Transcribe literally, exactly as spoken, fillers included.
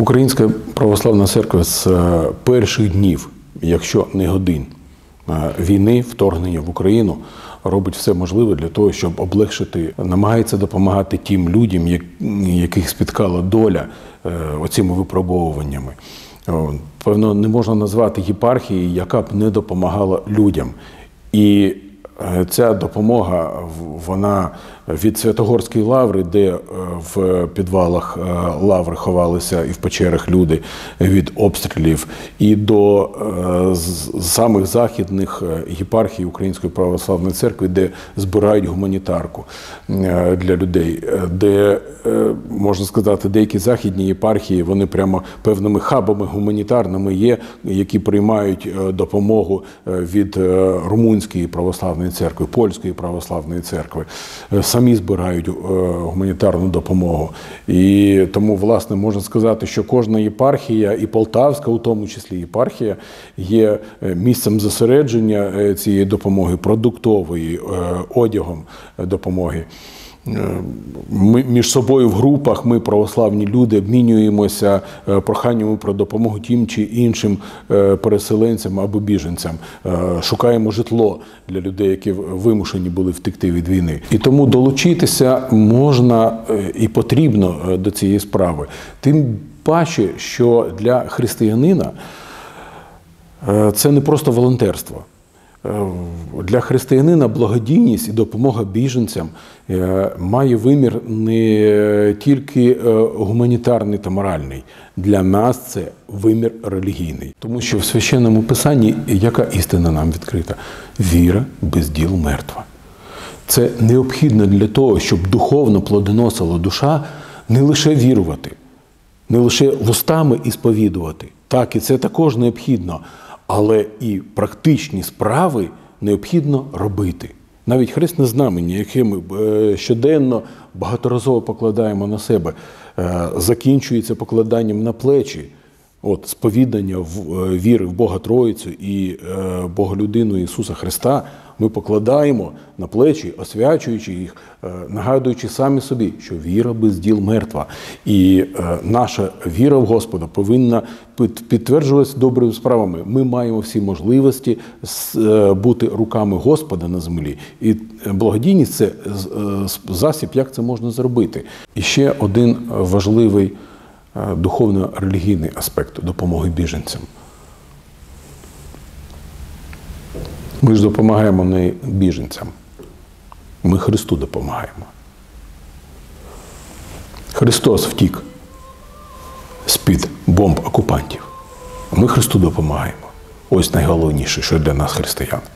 Українська православна церква з перших днів, якщо не годин, війни, вторгнення в Україну, робить все можливе для того, щоб облегшити, намагається допомагати тим людям, яких спіткала доля оцими випробовуваннями. Певно, не можна назвати єпархії, яка б не допомагала людям. І ця допомога, вона від Святогорської лаври, де в підвалах лаври ховалися і в печерах люди від обстрілів, і до самих західних єпархій Української православної церкви, де збирають гуманітарку для людей, де, можна сказати, деякі західні єпархії, вони прямо певними хабами гуманітарними є, які приймають допомогу від Румунської православної церкви, Польської православної церкви, самі збирають гуманітарну допомогу. І тому, власне, можна сказати, що кожна єпархія, і Полтавська, у тому числі єпархія, є місцем зосередження цієї допомоги, продуктової, одягом допомоги. Ми між собою в групах, ми, православні люди, обмінюємося проханнями про допомогу тим чи іншим переселенцям або біженцям. Шукаємо житло для людей, які вимушені були втекти від війни. І тому долучитися можна і потрібно до цієї справи. Тим паче, що для християнина це не просто волонтерство. Для християнина благодійність і допомога біженцям має вимір не тільки гуманітарний та моральний. Для нас це вимір релігійний. Тому що в Священному Писанні яка істина нам відкрита? Віра без діл мертва. Це необхідно для того, щоб духовно плодоносила душа, не лише вірувати, не лише вустами і сповідувати. Так, і це також необхідно. Але і практичні справи необхідно робити. Навіть хресне знамення, яке ми щоденно багаторазово покладаємо на себе, закінчується покладанням на плечі. От, сповідання віри в Бога Троїцю і Боголюдину Ісуса Христа ми покладаємо на плечі, освячуючи їх, нагадуючи самі собі, що віра без діл мертва. І наша віра в Господа повинна підтверджуватися добрими справами. Ми маємо всі можливості бути руками Господа на землі. І благодійність – це засіб, як це можна зробити. І ще один важливий духовно-релігійний аспект допомоги біженцям. Ми ж допомагаємо не біженцям, ми Христу допомагаємо. Христос втік з-під бомб окупантів, ми Христу допомагаємо. Ось найголовніше, що для нас християн.